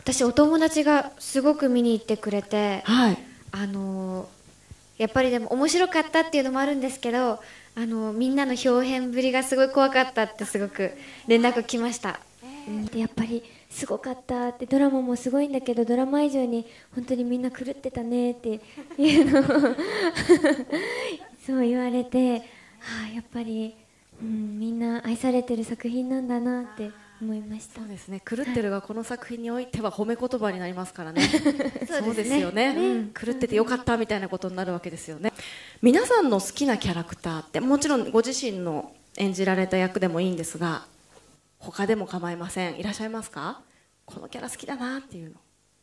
私お友達がすごく見に行ってくれて、 はい。 やっぱりでも面白かったっていうのもあるんですけど、みんなの表現ぶりがすごい怖かったってすごく連絡来ました。 でやっぱりすごかったって、ドラマもすごいんだけどドラマ以上に本当にみんな狂ってたねっていうのをそう言われて、はあ、やっぱり、みんな愛されてる作品なんだなって思いました。 そうですね。狂ってるがこの作品においては褒め言葉になりますからね。 そうですねそうですよね。狂っててよかったみたいなことになるわけですよね。皆さんの好きなキャラクターってもちろんご自身の演じられた役でもいいんですが、他でも構いません。いらっしゃいますか？このキャラ好きだなっていうの。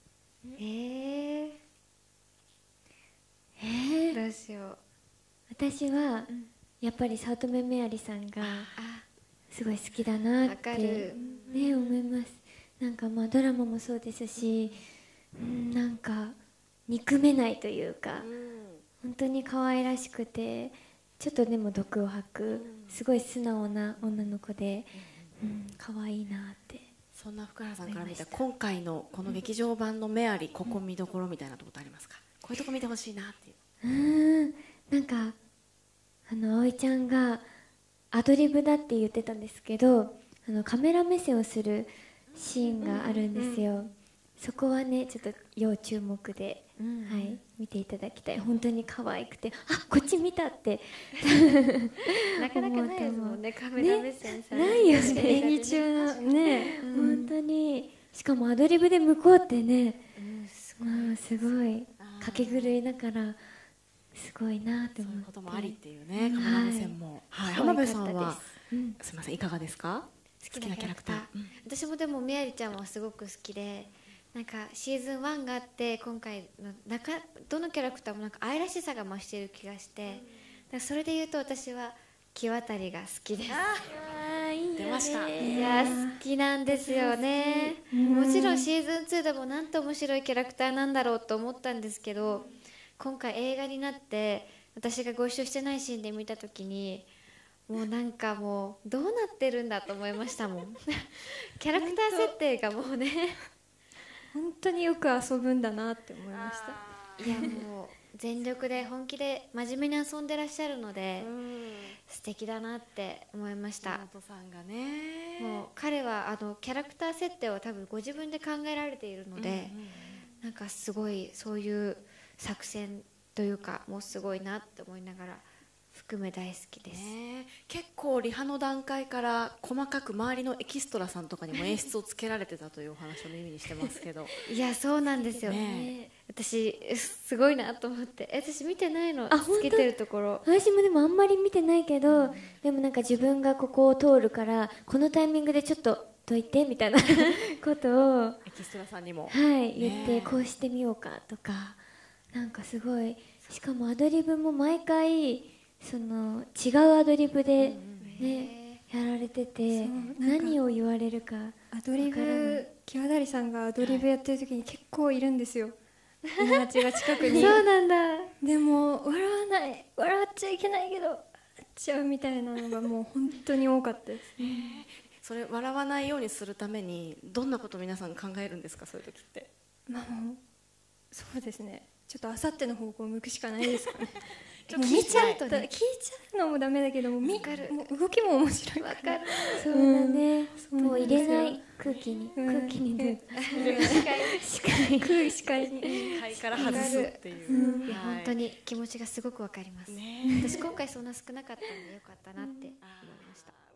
どうしよう。 私はやっぱり早乙女メアリさんがすごい好きだなっわかてる。 ね思います。なんかまあドラマもそうですし、なんか憎めないというか、本当に可愛らしくて、ちょっとでも毒を吐くすごい素直な女の子で、可愛いなって。 そんな福原さんから見た今回のこの劇場版のメアリ、ここ見どころみたいなところありますか？こういうとこ見てほしいなっていう。 なんか葵ちゃんがアドリブだって言ってたんですけど、カメラ目線をするシーンがあるんですよ。そこはねちょっと要注目で、はい、見ていただきたい。本当に可愛くて、あ、こっち見たってなかなかないですもんね、カメラ目線されるないよね、演技中のね、本当に。しかもアドリブで向こうってね、すごいかけ狂いだからすごいなって思って。 そういうこともありっていうね、カメラ目線も。はい、浜辺さんはすみません、いかがですか？好きなキャラクター。 私もでもメアリちゃんはすごく好きで、なんかシーズン1があって今回のどのキャラクターもなんか愛らしさが増している気がして、だからそれで言うと私は木渡りが好きです。 出ました。 いや好きなんですよね。もちろんシーズン2でもなんて面白いキャラクターなんだろうと思ったんですけど、今回映画になって私がご一緒してないシーンで見た時に、もうなんかもうどうなってるんだと思いましたもんキャラクター設定がもうね本当によく遊ぶんだなって思いました。 いやもう全力で本気で真面目に遊んでらっしゃるので、素敵だなって思いました。 妹さんがね、 もう彼はキャラクター設定を多分ご自分で考えられているので、なんかすごいそういう作戦というかもうすごいなって思いながら含め大好きです、 結構リハの段階から細かく周りのエキストラさんとかにも演出をつけられてたというお話を耳にしてますけどいやそうなんですよね。私すごいなと思って、私見てないの、つけてるところ。 私もでもあんまり見てないけど、でもなんか自分がここを通るからこのタイミングでちょっとどいてみたいなことをエキストラさんにも、 言って、こうしてみようかとか、なんかすごい。しかもアドリブも毎回その違うアドリブでね、やられてて、何を言われるかアドリブ、木渡さんがアドリブやってる時に結構いるんですよ、友達が近くにそうなんだ。 でも笑っちゃいけないけど笑っちゃうみたいなのがもう本当に多かったです。 それ笑わないようにするためにどんなこと皆さん考えるんですか、そういう時って。 まあもうそうですね、ちょっとあさっての方向を向くしかないですかねちょっと聞いちゃうとね、 聞いちゃうのもダメだけども、もう動きも面白いから。 わかる。 そうだね、もう入れない空気にね、 視界に視界から外すっていう、 いや本当に気持ちがすごくわかります。私今回そんな少なかったんでよかったなって思いました。